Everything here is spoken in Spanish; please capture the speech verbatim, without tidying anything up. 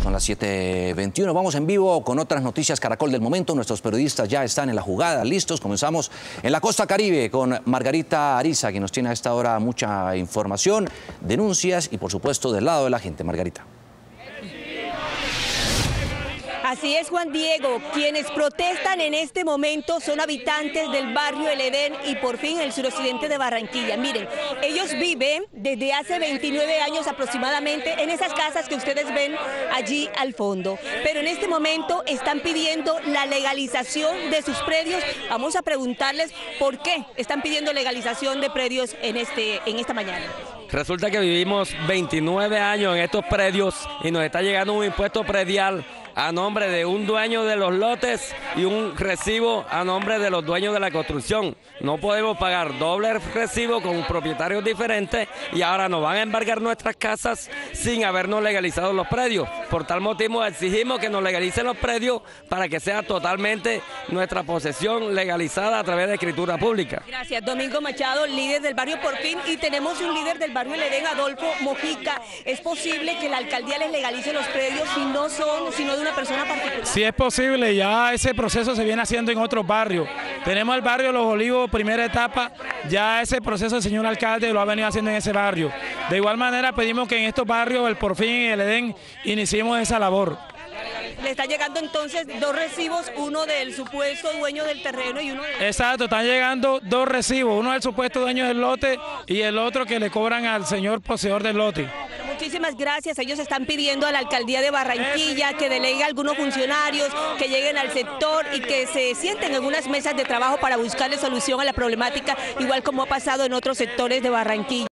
Son las siete veintiuno. Vamos en vivo con otras noticias Caracol del momento. Nuestros periodistas ya están en la jugada, listos. Comenzamos en la costa Caribe con Margarita Ariza, quien nos tiene a esta hora mucha información, denuncias y, por supuesto, del lado de la gente. Margarita. Así es, Juan Diego. Quienes protestan en este momento son habitantes del barrio El Edén y por fin el suroccidente de Barranquilla. Miren, ellos viven desde hace veintinueve años aproximadamente en esas casas que ustedes ven allí al fondo. Pero en este momento están pidiendo la legalización de sus predios. Vamos a preguntarles por qué están pidiendo legalización de predios en, este, en esta mañana. Resulta que vivimos veintinueve años en estos predios y nos está llegando un impuesto predial a nombre de un dueño de los lotes y un recibo a nombre de los dueños de la construcción. No podemos pagar doble recibo con propietarios diferentes y ahora nos van a embargar nuestras casas sin habernos legalizado los predios. Por tal motivo exigimos que nos legalicen los predios para que sea totalmente nuestra posesión legalizada a través de escritura pública. Gracias. Domingo Machado, líder del barrio Por Fin, y tenemos un líder del barrio El Edén, Adolfo Mojica. ¿Es posible que la alcaldía les legalice los predios si no son, sino de una persona particular? Sí, es posible, ya ese proceso se viene haciendo en otros barrios. Tenemos el barrio Los Olivos, primera etapa, ya ese proceso el señor alcalde lo ha venido haciendo en ese barrio. De igual manera pedimos que en estos barrios, el Por Fin y el Edén, iniciemos esa labor. Le está llegando entonces dos recibos, uno del supuesto dueño del terreno y uno de... Exacto, están llegando dos recibos, uno del supuesto dueño del lote y el otro que le cobran al señor poseedor del lote. Muchísimas gracias. Ellos están pidiendo a la alcaldía de Barranquilla que delegue a algunos funcionarios, que lleguen al sector y que se sienten en unas mesas de trabajo para buscarle solución a la problemática, igual como ha pasado en otros sectores de Barranquilla.